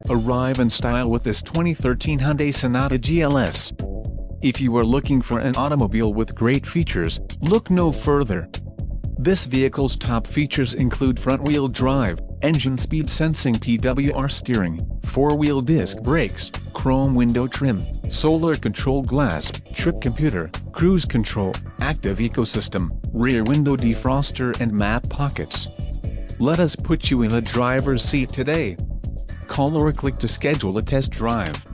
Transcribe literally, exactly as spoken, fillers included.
Arrive in style with this twenty thirteen Hyundai Sonata G L S. If you are looking for an automobile with great features, look no further. This vehicle's top features include front-wheel drive, engine speed sensing P W R steering, four-wheel disc brakes, chrome window trim, solar control glass, trip computer, cruise control, active ecosystem, rear window defroster and map pockets. Let us put you in the driver's seat today. Call or click to schedule a test drive.